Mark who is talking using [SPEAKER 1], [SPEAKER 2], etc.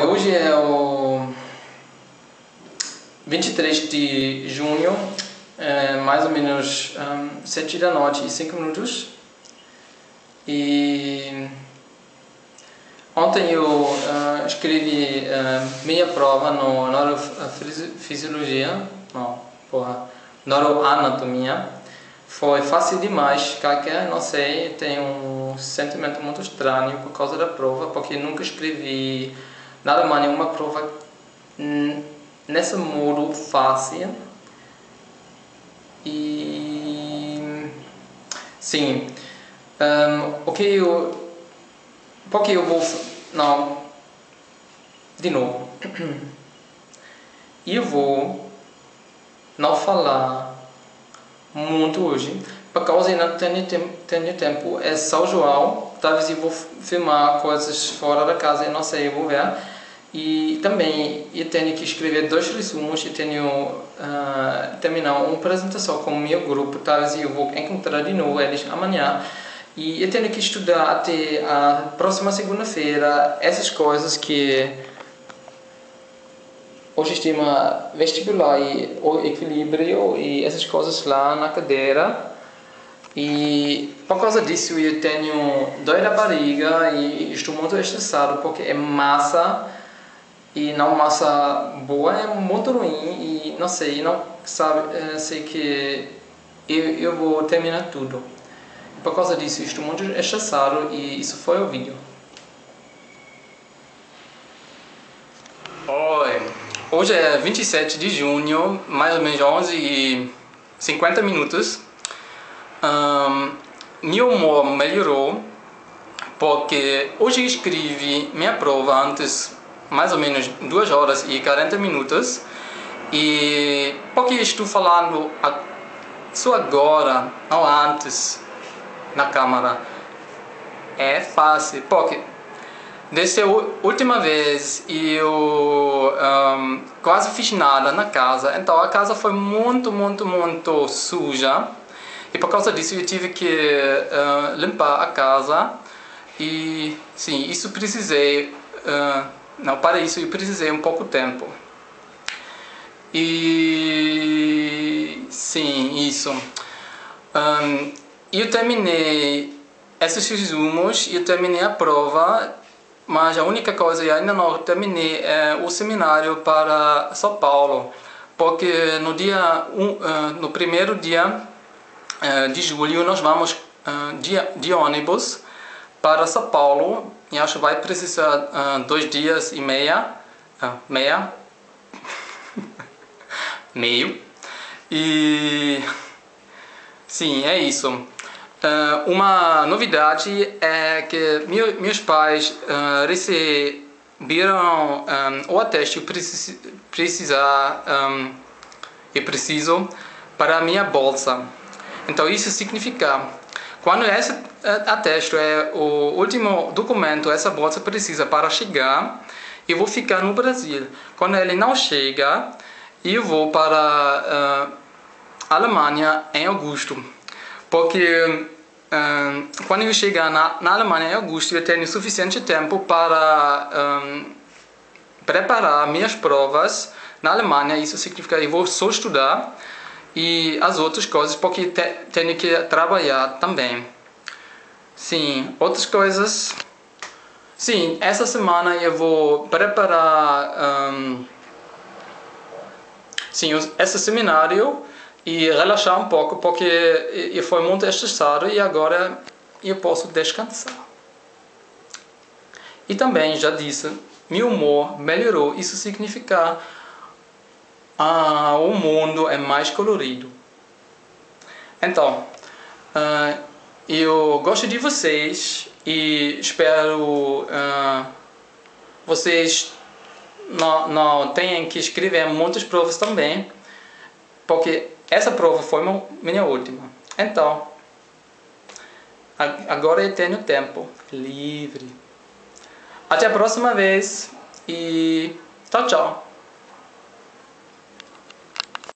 [SPEAKER 1] Hoje é o 23 de junho, mais ou menos 7 da noite e 5 minutos. E ontem eu escrevi minha prova no neuroanatomia. Foi fácil demais, não sei, tenho um sentimento muito estranho por causa da prova, porque nunca escrevi na Alemanha uma prova nesse modo fácil. E sim, porque eu vou, não, de novo, eu vou não falar muito hoje, por causa eu não tenho tempo, é São João, talvez eu vou filmar coisas fora da casa, eu não sei, eu vou ver. E também eu tenho que escrever 2 resumos, eu tenho terminar uma apresentação com o meu grupo, talvez eu vou encontrar de novo eles amanhã. E eu tenho que estudar até a próxima segunda-feira essas coisas que o sistema vestibular e o equilíbrio e essas coisas lá na cadeira. E por causa disso eu tenho dor da barriga e estou muito estressado porque é massa e não massa boa, é muito ruim e não sei, sei que eu vou terminar tudo. Por causa disso estou muito estressado e isso foi o vídeo. Oi. Hoje é 27 de junho, mais ou menos 11h50 minutos. Meu humor melhorou porque hoje escrevi minha prova antes mais ou menos 2 horas e 40 minutos. E porque estou falando só agora, não antes, na câmera, é fácil, porque desde a última vez eu quase fiz nada na casa, então a casa foi muito suja e por causa disso eu tive que limpar a casa e sim, isso precisei, para isso eu precisei um pouco de tempo. E sim, isso. Eu terminei esses resumos, eu terminei a prova. Mas a única coisa que ainda não terminei é o seminário para São Paulo, porque no primeiro dia de julho nós vamos de ônibus para São Paulo e acho que vai precisar 2 dias e meio. E sim, é isso. Uma novidade é que meus pais receberam o ateste eu preciso para a minha bolsa. Então isso significa, quando esse ateste é o último documento, essa bolsa precisa para chegar, eu vou ficar no Brasil. Quando ele não chega, eu vou para a Alemanha em agosto. Porque quando eu chegar na Alemanha em agosto, eu tenho suficiente tempo para preparar minhas provas na Alemanha. Isso significa que eu vou só estudar e as outras coisas, porque tenho que trabalhar também. Sim, outras coisas. Sim, essa semana eu vou preparar esse seminário e relaxar um pouco, porque eu fui muito estressado e agora eu posso descansar. E também, já disse, meu humor melhorou. Isso significa o mundo é mais colorido. Então, eu gosto de vocês e espero vocês não tenham que escrever muitas provas também, porque essa prova foi minha última. Então, agora eu tenho tempo livre. Até a próxima vez e tchau, tchau.